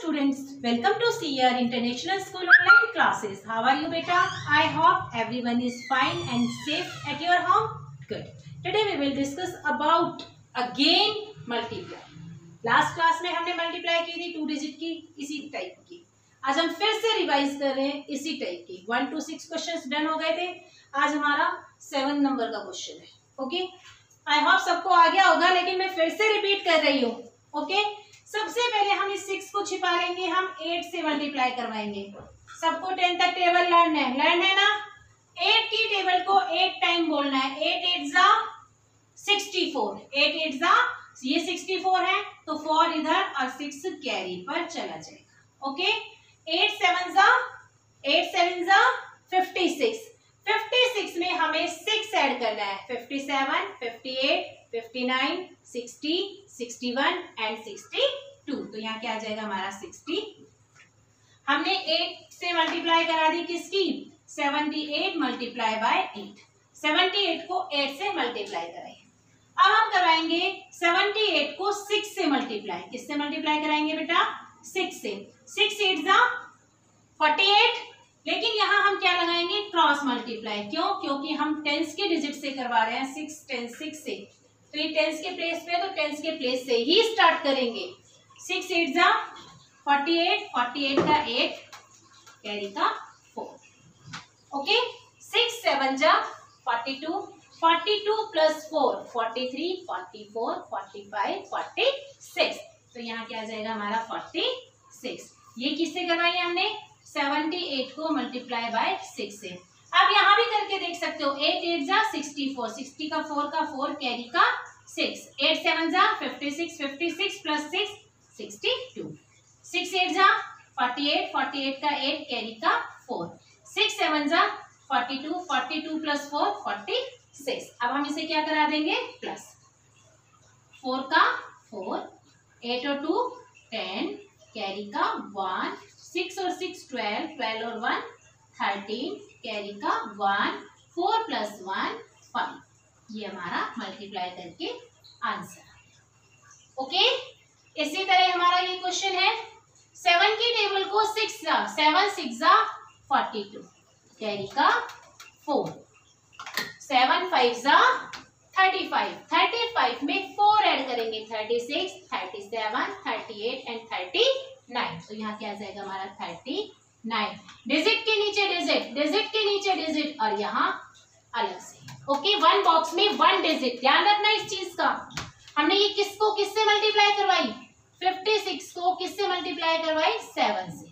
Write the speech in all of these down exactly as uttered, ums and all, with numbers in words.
students, welcome to C R International School online classes. How are you beta? I hope everyone is fine and safe at your home. Good. Today we will discuss about again multiply. Last class में हमने multiply की थी two digit की इसी type की. आज हम फिर से रिवाइज कर रहे हैं इसी टाइप की. One two six questions done हो गए थे. आज हमारा सेवन नंबर का क्वेश्चन है. ओके, आई होप सबको आ गया होगा, लेकिन मैं फिर से रिपीट कर रही हूँ. ओके, सबसे पहले हम इस सिक्स को छिपा लेंगे, हम एट से मल्टीप्लाई करवाएंगे. सबको टेन तक टेबल लर्न है, लर्न है ना. एट की टेबल को एट टाइम बोलना है. एट एट जा सिक्सटी फोर, एट एट जा ये सिक्सटी फोर है तो फोर इधर और सिक्स कैरी पर चला जाएगा. ओके, एट सेवन जा एट सेवन जा फिफ्टी सिक्स, फिफ्टी सिक्स में हमें सिक्स ऐड करना है. Fifty seven, fifty eight, fifty nine, sixty, sixty one and sixty two. तो यहाँ क्या आ जाएगा हमारा सिक्सटी. हमने एट से मल्टीप्लाई करा दी किसकी, seventy eight multiply by eight. Seventy eight को एट से मल्टीप्लाई कराइए. अब हम कराएंगे सेवेंटी एट को सिक्स से मल्टीप्लाई. किससे मल्टीप्लाई कराएंगे बेटा, सिक्स से. सिक्स एट जा फोर्टी एट, लेकिन यहाँ हम क्या लगाएंगे, क्रॉस मल्टीप्लाई. क्यों, क्योंकि हम टेंस के डिजिट से करवा रहे हैं. सिक्स टेंस सिक्स से, तो ये टेंस के प्लेस पे, तो टेंस के प्लेस से ही स्टार्ट करेंगे. सिक्स एट जा फोर्टी एट, फोर्टी एट का एट कैरी का फोर. ओके, सिक्स सेवन जा forty two, forty two plus four forty three, forty four, forty five, forty six. तो यहाँ क्या आ जाएगा हमारा फोर्टी सिक्स. ये किससे करवाई हमने, सेवेंटी एट को मल्टीप्लाई बाय सिक्स से. अब यहाँ भी करके देख सकते हो. एट एट जा सिक्सटी फोर, सिक्सटी का फोर का फोर कैरी का सिक्स. एट सेवन जा fifty six, fifty six plus six sixty two. Six eight जा फोर्टी एट, फोर्टी एट का एट कैरी का फोर. सिक्स सेवन जा forty two, forty two plus four forty six. अब हम इसे क्या करा देंगे, प्लस. फोर का फोर, एट और टू टेन कैरी का वन, सिक्स और सिक्स ट्वेल्व, ट्वेल्व और वन थर्टीन कैरी का one, four plus one five. ये हमारा मल्टीप्लाई करके आंसर. ओके, इसी तरह हमारा ये क्वेश्चन है. सेवन की टेबल को सिक्स जा सेवन सिक्स जा फोर्टी टू कैरी का फोर. सेवन फाइव जा थर्टी फाइव, थर्टी फाइव में फोर ऐड करेंगे. Thirty six, thirty seven, thirty eight and thirty nine. तो यहाँ क्या आ जाएगा हमारा थर्टी नाइन. डिजिट के नीचे डिजिट, डिजिट के नीचे डिजिट और यहाँ अलग से. ओके, वन बॉक्स में वन डिजिट. ध्यान रखना इस चीज का. हमने ये किसको किससे मल्टीप्लाई करवाई, फिफ्टी सिक्स को किससे मल्टीप्लाई करवाई, सेवन से.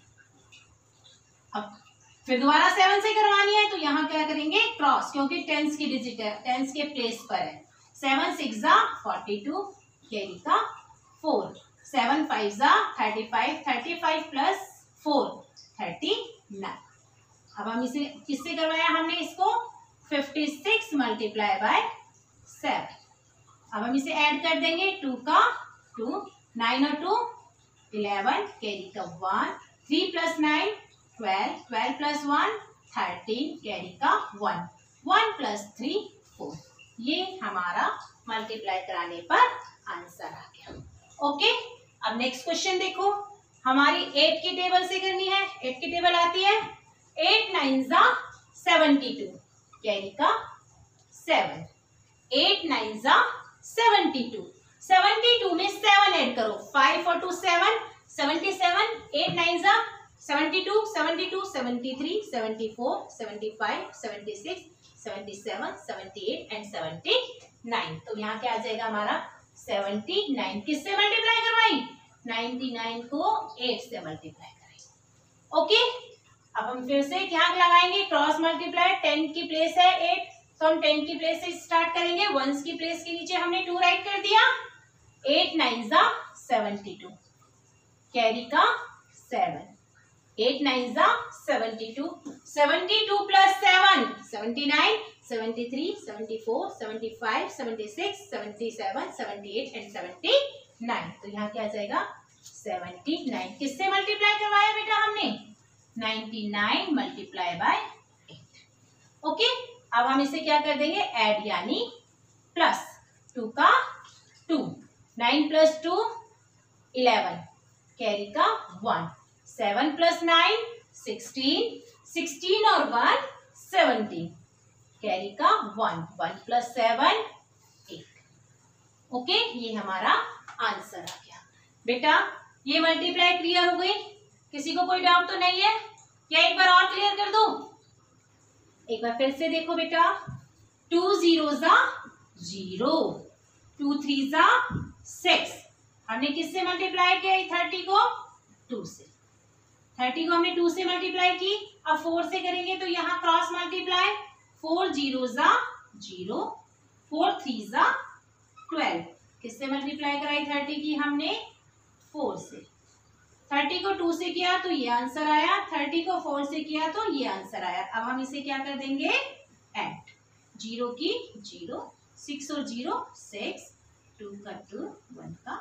अब फिर दोबारा सेवन से करवानी है तो यहाँ क्या करेंगे, क्रॉस, क्योंकि टेंस की डिजिट है, टेंस के प्लेस पर है. सेवन सिक्स जा फोर्टी टू कैरी का फोर. सेवन फाइव जा thirty five, thirty five plus four thirty nine. अब हम इसे किससे करवाया हमने, इसको fifty six multiply by seven. अब हम इसे ऐड कर देंगे. टू का टू, नाइन और टू इलेवन कैरी का one, three plus nine twelve, twelve plus one thirteen carry का one, one plus three four. ये हमारा मल्टीप्लाई कराने पर आंसर आ गया. ओके, अब नेक्स्ट क्वेश्चन देखो. हमारी एट की टेबल से करनी है. एट की टेबल आती है. एट नाइन जा सेवेंटी टू कैरी का सेवन. एट नाइन जा सेवेंटी टू, सेवेंटी टू में सेवन ऐड करो. फाइव और two seven, seventy seven. Eight nine जा seventy two, seventy two, seventy three, seventy four, seventy five, seventy six, seventy seven, seventy eight and seventy nine. तो यहाँ क्या आ जाएगा हमारा सेवेंटी नाइन. किससे मल्टीप्लाई करवाई, नाइन्टी नाइन को एट से मल्टीप्लाई कराई. ओके, अब हम फिर से क्या लगाएंगे, क्रॉस मल्टीप्लाई. टेन की प्लेस है एट, तो हम टेन की प्लेस से स्टार्ट करेंगे. वंस की प्लेस के नीचे हमने टू राइट कर दिया. एट नाइन जा सेवेंटी टू कैरी का सेवन. एट नाइन जा seventy two, seventy two plus seven seventy nine, seventy three, seventy four, seventy five, seventy six, seventy seven, seventy eight and seventy nine. तो यहाँ क्या आ जाएगा seventy nine. किससे multiply करवाया बेटा हमने, ninety nine multiply by eight. Okay, अब हम इसे क्या कर देंगे, ऐड यानी प्लस. टू का two, nine plus two eleven carry का one, seven plus nine sixteen, sixteen और वन सेवनटीन, कैरी का one, one plus seven eight. Okay, ये हमारा आंसर आ गया। बेटा ये मल्टीप्लाई क्लियर हो गई, किसी को कोई डाउट तो नहीं है? या एक बार और क्लियर कर दूं? एक बार फिर से देखो बेटा, टू जीरो जा जीरो, टू थ्री जा सिक्स, हमने किससे मल्टीप्लाई किया थर्टी को? टू से। थर्टी को हमने टू से मल्टीप्लाई की, अब फोर से करेंगे तो यहाँ क्रॉस मल्टीप्लाई, फोर जीरो जा जीरो, फोर थ्री जा ट्वेल्व, किससे मल्टीप्लाई कराई थर्टी की हमने? फोर से। थर्टी को टू से किया तो ये आंसर आया, थर्टी को फोर से किया तो ये आंसर आया। अब हम इसे क्या कर देंगे? ऐड, जीरो की जीरो, सिक्स और जीरो सिक्स, टू का टू, वन का।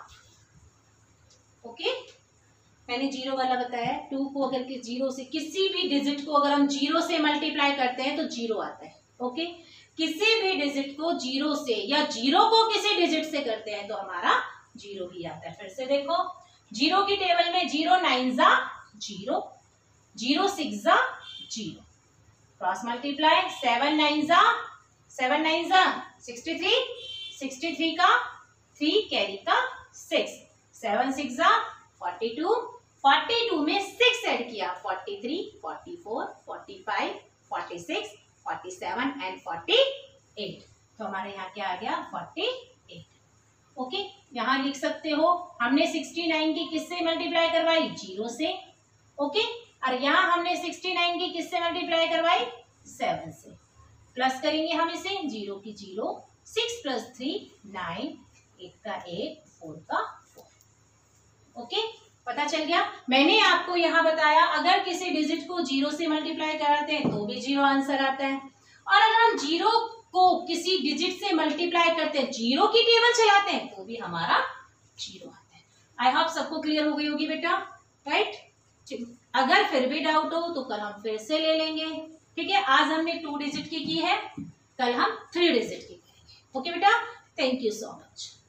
ओके, मैंने जीरो वाला बताया, टू को अगर कि जीरो से, किसी भी डिजिट को अगर हम जीरो से मल्टीप्लाई करते हैं तो जीरो आता है। ओके, किसी भी डिजिट को जीरो से या जीरो को किसी डिजिट से करते हैं तो हमारा जीरो ही आता है। फिर से देखो, जीरो की टेबल में जीरो नाइन जा जीरो, जीरो सिक्स जा zero, cross multiply, seven nine जा सेवन नाइन जा सिक्सटी थ्री, सिक्सटी थ्री का थ्री, कैरी का सिक्स, सेवन सिक्स जा फोर्टी टू, फोर्टी टू में सिक्स ऐड किया, forty three, forty four, forty five, forty six, forty seven and forty eight. तो हमारे यहाँ क्या आ गया? Forty eight. ओके, यहाँ लिख सकते हो हमने सिक्सटी नाइन की किससे मल्टीप्लाई करवाई? जीरो से। ओके, और यहाँ हमने सिक्सटी नाइन की किससे मल्टीप्लाई करवाई? सेवन से। प्लस करेंगे हम इसे, जीरो की zero, six plus three nine, eight का एट, फोर का फोर। ओके, पता चल गया? मैंने आपको यहाँ बताया अगर किसी डिजिट को जीरो से मल्टीप्लाई करते हैं तो भी जीरो आंसर आता है, और अगर हम जीरो को किसी डिजिट से मल्टीप्लाई करते हैं, जीरो की टेबल चलाते हैं तो भी हमारा जीरो आता है। आई होप सबको क्लियर हो गई होगी बेटा, राइट? अगर फिर भी डाउट हो तो कल हम फिर से ले लेंगे, ठीक है? आज हमने टू डिजिट की की है, कल हम थ्री डिजिट की करेंगे। ओके बेटा, थैंक यू सो मच।